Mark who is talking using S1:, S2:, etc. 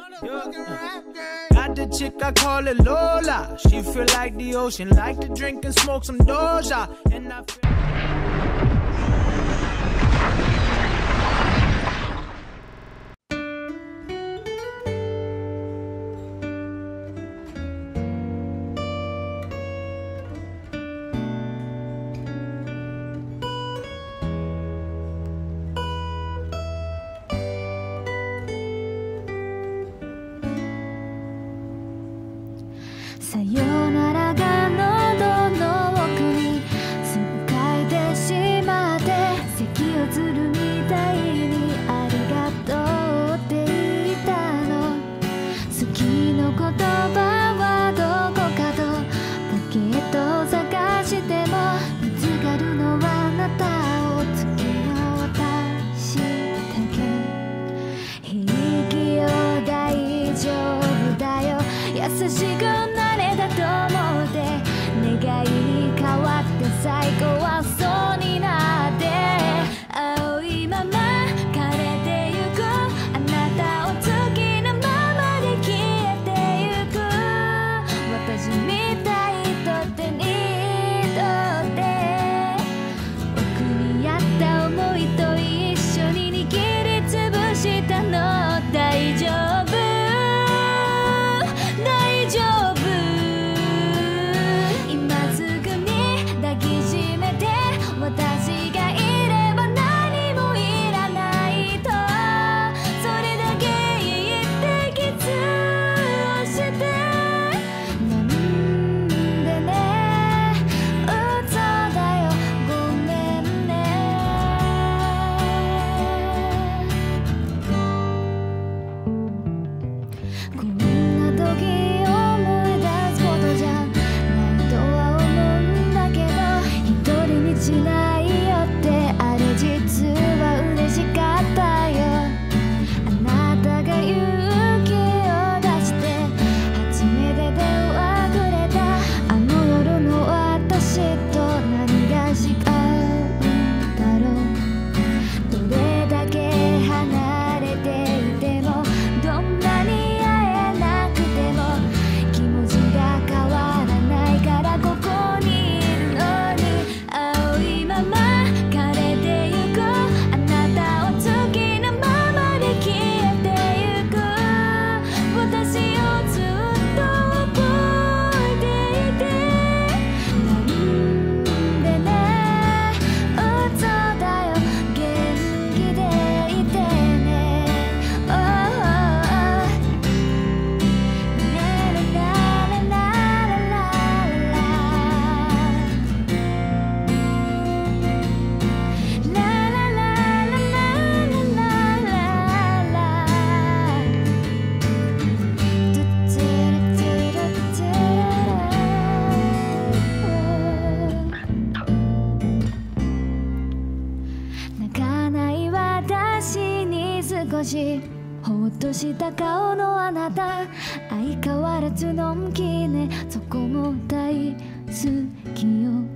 S1: Got the chick, I call it Lola. She feel like the ocean, like to drink and smoke some Doja. And I feel
S2: さよならが喉の奥にすぐ書いてしまって咳をするみたいにありがとうって言ったの。好きの言葉はどこかとポケットを探しても見つかるのはあなたを月の私だけ。平気よ大丈夫だよ優しくなれたと思って願いに変わって最高はそうになって青いまま枯れてゆくあなたを月のままで消えてゆく私みたい人手にとって奥にあった想いと一緒に握りつぶしたの大丈夫大丈夫今すぐに抱きしめて私がいれば何もいらないとそれだけ言ってキスをしてなんでね嘘だよごめんねこんな時思い出すことじゃないとは思うんだけど一人にしないよってあれ実は嬉しかったよ。あなたが勇気を出して初めて電話くれたあの夜の私と何が違うんだろう。どれだけ離れていてもどんなに会えなくても気持ちが変わらないからここにいるのに青いまま枯れてゆくあなたを月のままで消えてゆく私をずっと覚えていてなんでね嘘だよ元気でいてねoh, oh, oh. 泣かない私に少しほっとした顔のあなた相変わらずのんきねそこも大好きよ